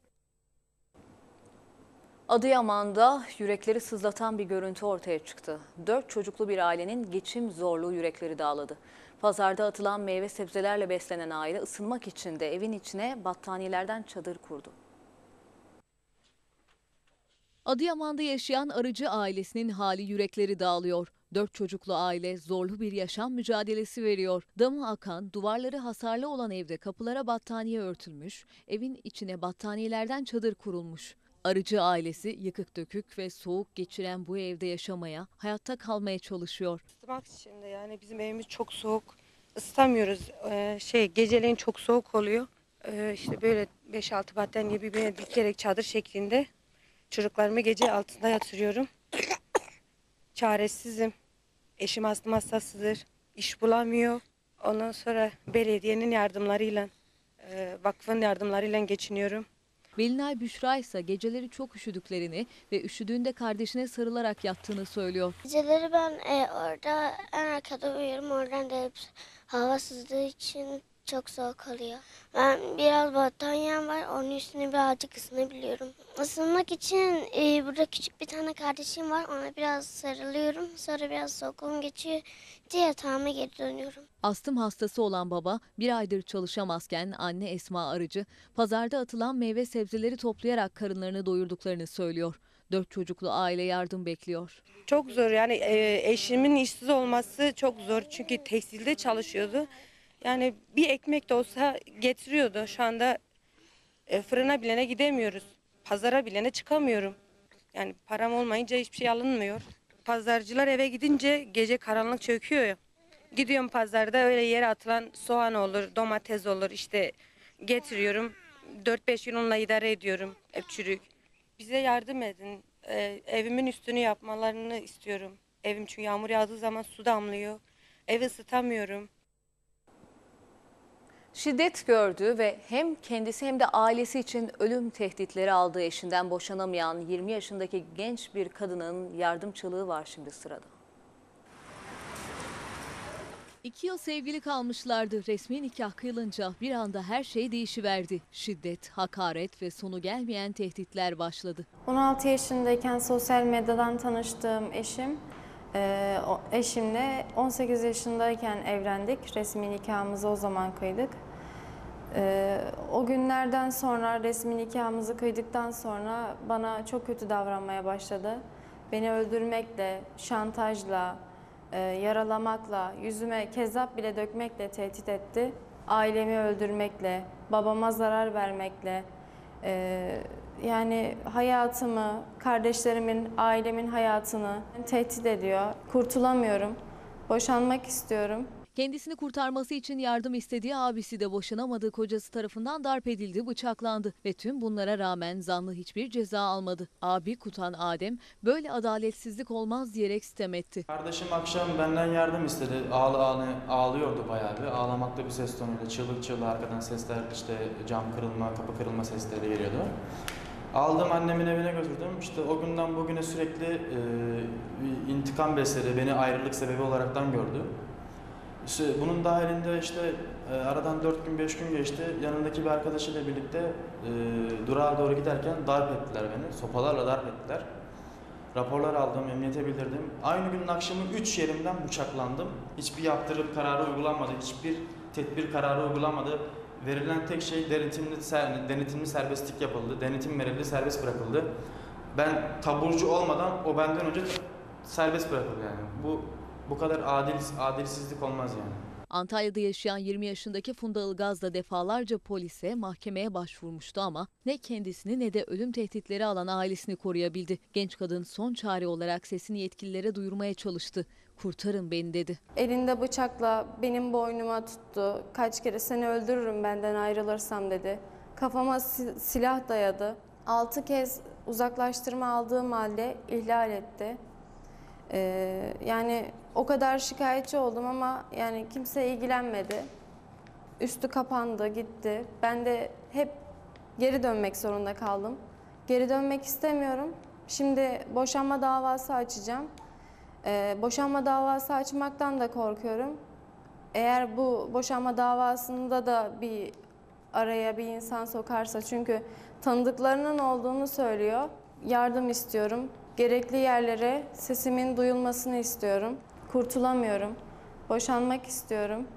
Adıyaman'da yürekleri sızlatan bir görüntü ortaya çıktı. Dört çocuklu bir ailenin geçim zorluğu yürekleri dağladı. Pazarda atılan meyve sebzelerle beslenen aile ısınmak için de evin içine battaniyelerden çadır kurdu. Adıyaman'da yaşayan Arıcı ailesinin hali yürekleri dağılıyor. Dört çocuklu aile zorlu bir yaşam mücadelesi veriyor. Damı akan, duvarları hasarlı olan evde kapılara battaniye örtülmüş, evin içine battaniyelerden çadır kurulmuş. Arıcı ailesi yıkık dökük ve soğuk geçiren bu evde yaşamaya, hayatta kalmaya çalışıyor. Isıtmak için de yani bizim evimiz çok soğuk. Isıtamıyoruz. Ee, şey geceleyin çok soğuk oluyor. Ee, işte böyle beş altı battaniye birbirine dikerek çadır şeklinde çocuklarımı gece altında yatırıyorum. Çaresizim. Eşim astım hastasıdır. İş bulamıyor. Ondan sonra belediyenin yardımlarıyla, e, vakfın yardımlarıyla geçiniyorum. Belinay Büşra ise geceleri çok üşüdüklerini ve üşüdüğünde kardeşine sarılarak yattığını söylüyor. Geceleri ben e, orada en arkada uyuyorum. Oradan da hep hava sızdığı için çok soğuk oluyor. Ben biraz battaniye var, onun üstüne birazcık ısınabiliyorum. Isınmak için e, burada küçük bir tane kardeşim var, ona biraz sarılıyorum. Sonra biraz soğukum geçiyor, diye yatağıma geri dönüyorum. Astım hastası olan baba bir aydır çalışamazken anne Esma Arıcı pazarda atılan meyve sebzeleri toplayarak karınlarını doyurduklarını söylüyor. Dört çocuklu aile yardım bekliyor. Çok zor yani e, eşimin işsiz olması çok zor çünkü tekstilde çalışıyordu. Yani bir ekmek de olsa getiriyordu. Şu anda e, fırına bilene gidemiyoruz. Pazara bilene çıkamıyorum. Yani param olmayınca hiçbir şey alınmıyor. Pazarcılar eve gidince gece karanlık çöküyor ya. Gidiyorum pazarda öyle yere atılan soğan olur, domates olur işte getiriyorum. dört beş gün onunla idare ediyorum. Hep çürük. Bize yardım edin. Ee, evimin üstünü yapmalarını istiyorum. Evim çünkü yağmur yağdığı zaman su damlıyor. Evi ısıtamıyorum. Şiddet gördüğü ve hem kendisi hem de ailesi için ölüm tehditleri aldığı eşinden boşanamayan yirmi yaşındaki genç bir kadının yardım çığlığı var şimdi sırada. İki yıl sevgili kalmışlardı. Resmi nikah kıyılınca bir anda her şey değişiverdi. Şiddet, hakaret ve sonu gelmeyen tehditler başladı. on altı yaşındayken sosyal medyadan tanıştığım eşim, e, eşimle on sekiz yaşındayken evlendik. Resmi nikahımızı o zaman kıydık. E, o günlerden sonra resmi nikahımızı kıydıktan sonra bana çok kötü davranmaya başladı. Beni öldürmekle, şantajla, e, yaralamakla, yüzüme kezzap bile dökmekle tehdit etti. Ailemi öldürmekle, babama zarar vermekle, e, yani hayatımı, kardeşlerimin, ailemin hayatını tehdit ediyor. Kurtulamıyorum. Boşanmak istiyorum. Kendisini kurtarması için yardım istediği abisi de boşanamadığı kocası tarafından darp edildi, bıçaklandı ve tüm bunlara rağmen zanlı hiçbir ceza almadı. Abi Kutan Adem böyle adaletsizlik olmaz diyerek sitem etti. Kardeşim akşam benden yardım istedi. Ağlı ağlı ağlıyordu bayağı bir. Ağlamakta bir ses tonuyla çığlık çığlığı arkadan sesler işte cam kırılma, kapı kırılma sesleri geliyordu. Aldım annemin evine götürdüm. İşte o günden bugüne sürekli e, bir intikam besledi. Beni ayrılık sebebi olaraktan gördü. İşte bunun dahilinde işte e, aradan dört gün beş gün geçti. Yanındaki bir arkadaşıyla birlikte e, durağa doğru giderken darp ettiler beni. Sopalarla darp ettiler. Raporlar aldım, emniyete bildirdim. Aynı günün akşamı üç yerimden bıçaklandım. Hiçbir yaptırım kararı uygulanmadı, hiçbir tedbir kararı uygulanmadı. Verilen tek şey denetimli, denetimli serbestlik yapıldı, denetim verildi, serbest bırakıldı. Ben taburcu olmadan o benden önce serbest bırakıldı yani. Bu bu kadar adil adilsizlik olmaz yani. Antalya'da yaşayan yirmi yaşındaki Funda Ilgaz da defalarca polise, mahkemeye başvurmuştu ama ne kendisini ne de ölüm tehditleri alan ailesini koruyabildi. Genç kadın son çare olarak sesini yetkililere duyurmaya çalıştı. Kurtarın beni dedi. Elinde bıçakla benim boynuma tuttu. Kaç kere seni öldürürüm benden ayrılırsam dedi. Kafama si- silah dayadı. Altı kez uzaklaştırma aldığım halde ihlal etti. Ee, yani o kadar şikayetçi oldum ama yani kimse ilgilenmedi. Üstü kapandı, gitti. Ben de hep geri dönmek zorunda kaldım. Geri dönmek istemiyorum. Şimdi boşanma davası açacağım. Ee, boşanma davası açmaktan da korkuyorum. Eğer bu boşanma davasında da bir araya bir insan sokarsa, çünkü tanıdıklarının olduğunu söylüyor. Yardım istiyorum. Gerekli yerlere sesimin duyulmasını istiyorum. Kurtulamıyorum. Boşanmak istiyorum.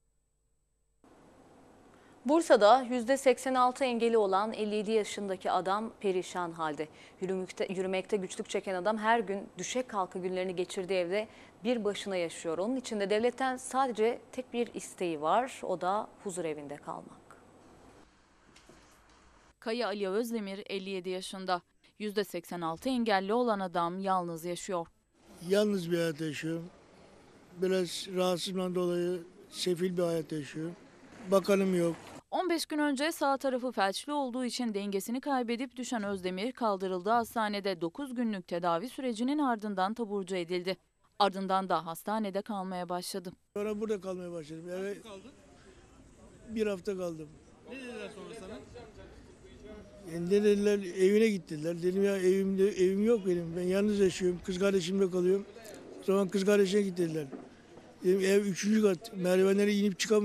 Bursa'da yüzde seksen altı engeli olan elli yedi yaşındaki adam perişan halde. Yürümekte, yürümekte güçlük çeken adam her gün düşe kalka günlerini geçirdiği evde bir başına yaşıyor. Onun için de devletten sadece tek bir isteği var, o da huzur evinde kalmak. Kaya Ali Özdemir elli yedi yaşında. yüzde seksen altı engelli olan adam yalnız yaşıyor. Yalnız bir hayat yaşıyorum. Biraz rahatsızlığımdan dolayı sefil bir hayat yaşıyorum. Bakanım yok. on beş gün önce sağ tarafı felçli olduğu için dengesini kaybedip düşen Özdemir kaldırıldığı hastanede dokuz günlük tedavi sürecinin ardından taburcu edildi. Ardından da hastanede kalmaya başladı. Sonra burada kalmaya başladım. Eve bir hafta kaldım. Ne dediler sonra sana? Yani ne dediler, evine gittiler. Dedim ya evimde evim yok benim. Ben yalnız yaşıyorum. Kız kardeşimle kalıyorum. O zaman kız kardeşine git dediler. Dedim ev üçüncü kat. Merdivenlere inip çıkamıyorum.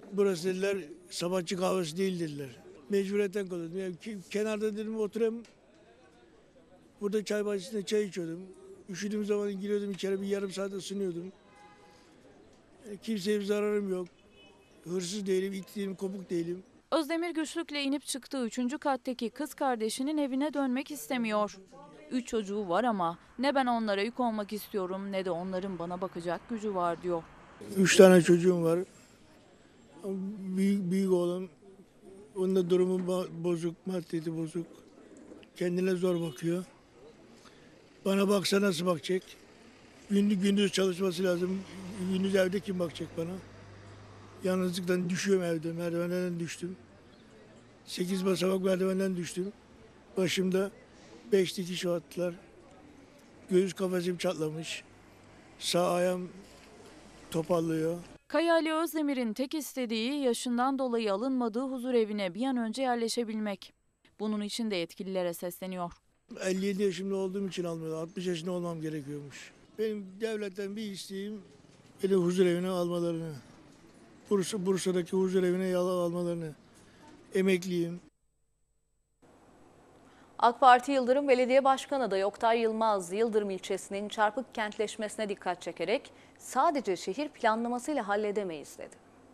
Burası dediler sabahçı kahvesi değil dediler. Mecburiyetten kalıyordum. Yani kenarda dedim oturayım. Burada çay bahçesinde çay içiyordum. Üşüdüğüm zaman giriyordum içeri bir yarım saat ısınıyordum. Kimseye bir zararım yok. Hırsız değilim, it değilim, kopuk değilim. Özdemir güçlükle inip çıktığı üçüncü kattaki kız kardeşinin evine dönmek istemiyor. Üç çocuğu var ama ne ben onlara yük olmak istiyorum ne de onların bana bakacak gücü var diyor. Üç tane çocuğum var. Büyük, büyük oğlum. Onun da durumu bozuk, maddiyeti bozuk. Kendine zor bakıyor. Bana baksa nasıl bakacak? Gündüz gündüz çalışması lazım. Gündüz evde kim bakacak bana? Yalnızlıktan düşüyorum evde. Merdivenden düştüm. Sekiz basamak merdivenden düştüm. Başımda beş dikiş attılar. Göğüs kafesim çatlamış. Sağ ayağım topallıyor. Kaya Ali Özdemir'in tek istediği yaşından dolayı alınmadığı huzur evine bir an önce yerleşebilmek. Bunun için de yetkililere sesleniyor. elli yedi yaşımda olduğum için almıyorlar. altmış yaşında olmam gerekiyormuş. Benim devletten bir isteğim beni huzur evine almalarını. Bursa, Bursa'daki huzur evine almalarını. Emekliyim. AK Parti Yıldırım Belediye Başkan adayı Oktay Yılmaz, Yıldırım ilçesinin çarpık kentleşmesine dikkat çekerek sadece şehir planlamasıyla halledemeyiz dedi.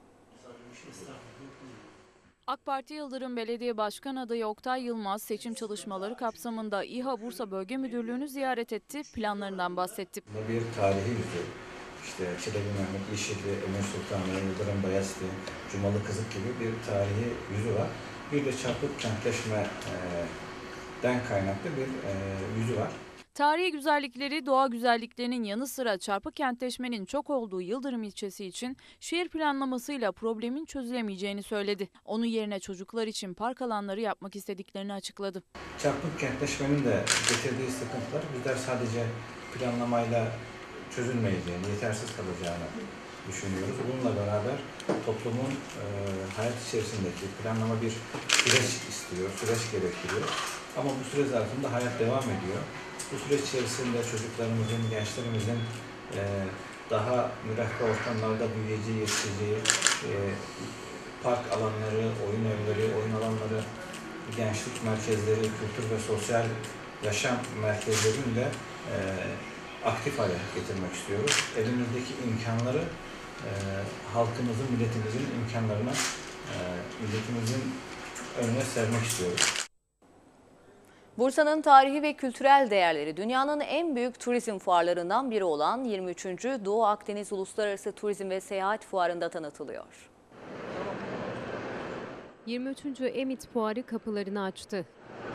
AK Parti Yıldırım Belediye Başkan adayı Oktay Yılmaz seçim çalışmaları kapsamında İHA Bursa Bölge Müdürlüğü'nü ziyaret etti, planlarından bahsetti. Bu bir tarihi yüzü. İşte Çelebi Mehmet, Yeşilli, Emir Sultanlı, Yıldırım Bayezid, Cumalı Kızık gibi bir tarihi yüzü var. Bir de çarpık kentleşmeden kaynaklı bir yüzü var. Tarihi güzellikleri, doğa güzelliklerinin yanı sıra çarpık kentleşmenin çok olduğu Yıldırım ilçesi için şehir planlamasıyla problemin çözülemeyeceğini söyledi. Onun yerine çocuklar için park alanları yapmak istediklerini açıkladı. Çarpık kentleşmenin de getirdiği sıkıntılar bizler sadece planlamayla çözülmeyeceğini, yetersiz kalacağını düşünüyoruz. Bununla beraber toplumun e, hayat içerisindeki planlama bir süreç istiyor, süreç gerektiriyor. Ama bu süre zarfında hayat devam ediyor. Bu süreç içerisinde çocuklarımızın, gençlerimizin e, daha müreffeh ortamlarda büyüyeceği, yetişeceği e, park alanları, oyun evleri, oyun alanları, gençlik merkezleri, kültür ve sosyal yaşam merkezlerini de e, aktif hale getirmek istiyoruz. Elimizdeki imkanları e, halkımızın, milletimizin imkanlarına, e, milletimizin önüne sermek istiyoruz. Bursa'nın tarihi ve kültürel değerleri dünyanın en büyük turizm fuarlarından biri olan yirmi üçüncü Doğu Akdeniz Uluslararası Turizm ve Seyahat Fuarı'nda tanıtılıyor. yirmi üçüncü Emit Fuarı kapılarını açtı.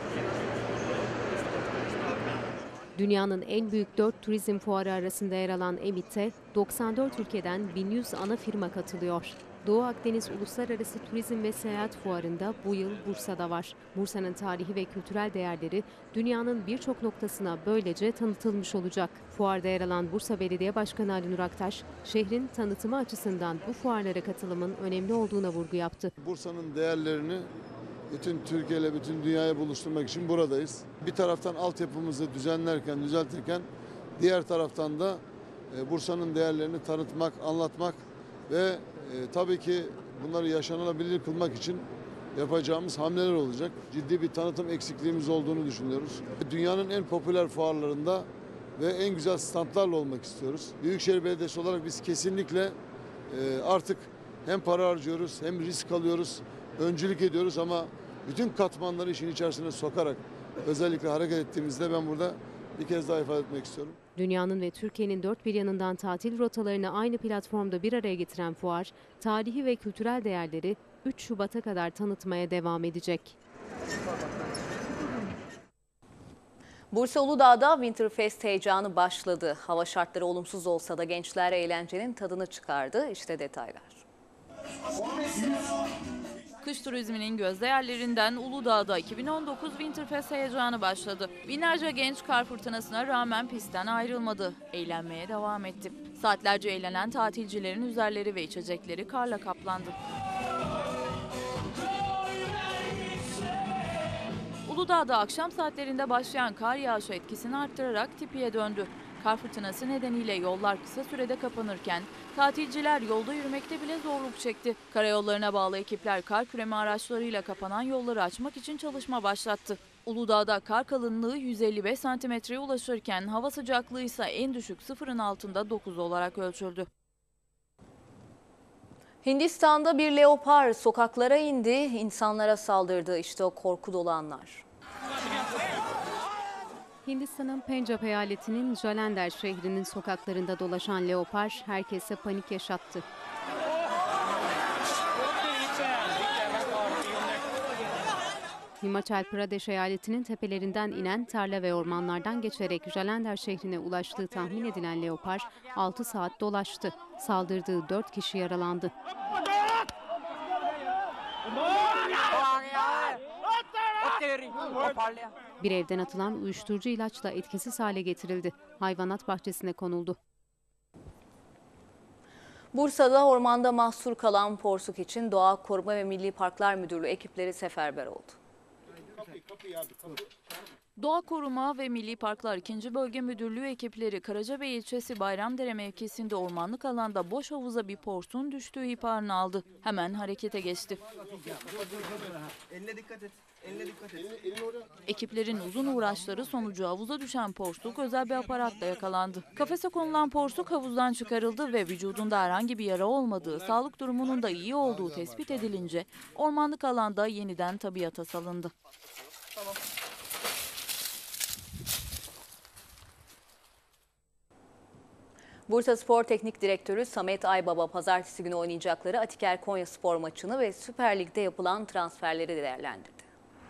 Dünyanın en büyük dört turizm fuarı arasında yer alan Emit'e doksan dört ülkeden bin yüz ana firma katılıyor. Doğu Akdeniz Uluslararası Turizm ve Seyahat Fuarı'nda bu yıl Bursa'da var. Bursa'nın tarihi ve kültürel değerleri dünyanın birçok noktasına böylece tanıtılmış olacak. Fuarda yer alan Bursa Belediye Başkanı Ali Nur Aktaş, şehrin tanıtımı açısından bu fuarlara katılımın önemli olduğuna vurgu yaptı. Bursa'nın değerlerini bütün Türkiye ile bütün dünyaya buluşturmak için buradayız. Bir taraftan altyapımızı düzenlerken, düzeltirken diğer taraftan da Bursa'nın değerlerini tanıtmak, anlatmak ve e, tabii ki bunları yaşanılabilir kılmak için yapacağımız hamleler olacak. Ciddi bir tanıtım eksikliğimiz olduğunu düşünüyoruz. Dünyanın en popüler fuarlarında ve en güzel standlarla olmak istiyoruz. Büyükşehir Belediyesi olarak biz kesinlikle e, artık hem para harcıyoruz hem risk alıyoruz, öncülük ediyoruz ama bütün katmanları işin içerisine sokarak özellikle hareket ettiğimizde ben burada bir kez daha ifade etmek istiyorum. Dünyanın ve Türkiye'nin dört bir yanından tatil rotalarını aynı platformda bir araya getiren fuar, tarihi ve kültürel değerleri üç Şubat'a kadar tanıtmaya devam edecek. Bursa Uludağ'da Winterfest heyecanı başladı. Hava şartları olumsuz olsa da gençler eğlencenin tadını çıkardı. İşte detaylar. Kış turizminin gözde yerlerinden Uludağ'da iki bin on dokuz Winterfest heyecanı başladı. Binlerce genç kar fırtınasına rağmen pistten ayrılmadı. Eğlenmeye devam etti. Saatlerce eğlenen tatilcilerin üzerleri ve içecekleri karla kaplandı. Uludağ'da akşam saatlerinde başlayan kar yağışı etkisini arttırarak tipiye döndü. Kar fırtınası nedeniyle yollar kısa sürede kapanırken tatilciler yolda yürümekte bile zorluk çekti. Karayollarına bağlı ekipler kar küreme araçlarıyla kapanan yolları açmak için çalışma başlattı. Uludağ'da kar kalınlığı yüz elli beş santimetreye ulaşırken hava sıcaklığı ise en düşük sıfırın altında dokuz olarak ölçüldü. Hindistan'da bir leopar sokaklara indi, insanlara saldırdı. İşte o korku dolu anlar. Hindistan'ın Pencap eyaletinin Jalandhar şehrinin sokaklarında dolaşan leopar herkese panik yaşattı. Himachal Pradesh eyaletinin tepelerinden inen tarla ve ormanlardan geçerek Jalandhar şehrine ulaştığı tahmin edilen leopar altı saat dolaştı. Saldırdığı dört kişi yaralandı. Bir evden atılan uyuşturucu ilaçla etkisiz hale getirildi. Hayvanat bahçesine konuldu. Bursa'da ormanda mahsur kalan porsuk için Doğa Koruma ve Milli Parklar Müdürlüğü ekipleri seferber oldu. Doğa Koruma ve Milli Parklar ikinci Bölge Müdürlüğü ekipleri Karacabey ilçesi Bayramdere mevkisinde ormanlık alanda boş havuza bir porsuğun düştüğü ihbarını aldı. Hemen harekete geçti. Eline dikkat et. Eline dikkat et. Ekiplerin uzun uğraşları sonucu havuza düşen porsuk özel bir aparatla yakalandı. Kafese konulan porsuk havuzdan çıkarıldı ve vücudunda herhangi bir yara olmadığı, sağlık durumunun da iyi olduğu tespit edilince ormanlık alanda yeniden tabiata salındı. Tamam. Bursa Spor Teknik Direktörü Samet Aybaba pazartesi günü oynayacakları Atiker Konyaspor maçını ve Süper Lig'de yapılan transferleri değerlendirdi.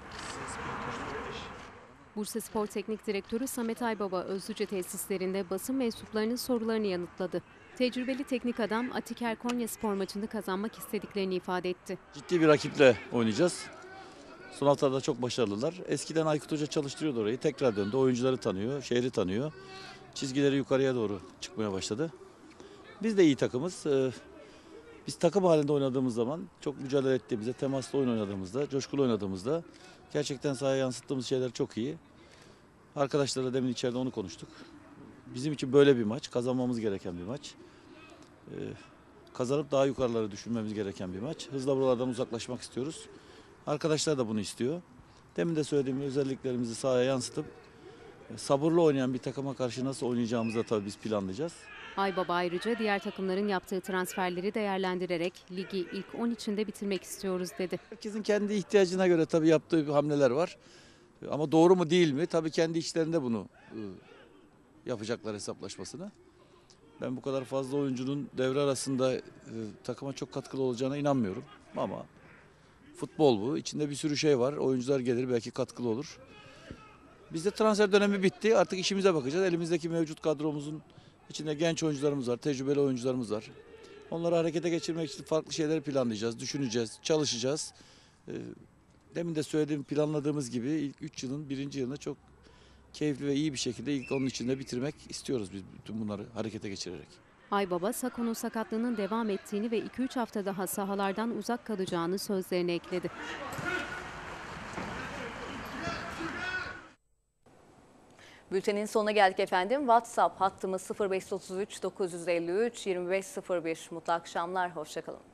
Bursa Spor Teknik Direktörü Samet Aybaba Özlüce tesislerinde basın mensuplarının sorularını yanıtladı. Tecrübeli teknik adam Atiker Konyaspor maçını kazanmak istediklerini ifade etti. Ciddi bir rakiple oynayacağız. Son haftalarda çok başarılılar. Eskiden Aykut Hoca çalıştırıyordu orayı. Tekrar döndü. Oyuncuları tanıyor, şehri tanıyor. Çizgileri yukarıya doğru çıkmaya başladı. Biz de iyi takımız. Biz takım halinde oynadığımız zaman, çok mücadele ettiğimizde, temaslı oyun oynadığımızda, coşkulu oynadığımızda gerçekten sahaya yansıttığımız şeyler çok iyi. Arkadaşlarla demin içeride onu konuştuk. Bizim için böyle bir maç, kazanmamız gereken bir maç. Kazanıp daha yukarılara düşünmemiz gereken bir maç. Hızla buralardan uzaklaşmak istiyoruz. Arkadaşlar da bunu istiyor. Demin de söylediğim özelliklerimizi sahaya yansıtıp sabırlı oynayan bir takıma karşı nasıl oynayacağımızı da tabii biz planlayacağız. Aybaba ayrıca diğer takımların yaptığı transferleri değerlendirerek ligi ilk on içinde bitirmek istiyoruz dedi. Herkesin kendi ihtiyacına göre tabii yaptığı hamleler var. Ama doğru mu değil mi? Tabii kendi içlerinde bunu yapacaklar hesaplaşmasını. Ben bu kadar fazla oyuncunun devre arasında takıma çok katkılı olacağına inanmıyorum. Ama futbol bu. İçinde bir sürü şey var. Oyuncular gelir, belki katkılı olur. Bizde transfer dönemi bitti. Artık işimize bakacağız. Elimizdeki mevcut kadromuzun içinde genç oyuncularımız var, tecrübeli oyuncularımız var. Onları harekete geçirmek için farklı şeyleri planlayacağız, düşüneceğiz, çalışacağız. Demin de söylediğim, planladığımız gibi ilk üç yılın birinci yılını çok keyifli ve iyi bir şekilde ilk onun içinde bitirmek istiyoruz biz bütün bunları harekete geçirerek. Aybaba, Sako'nun sakatlığının devam ettiğini ve iki üç hafta daha sahalardan uzak kalacağını sözlerine ekledi. Bültenin sonuna geldik efendim. WhatsApp hattımız sıfır beş otuz üç dokuz yüz elli üç yirmi beş sıfır bir. Mutlu akşamlar, hoşça kalın.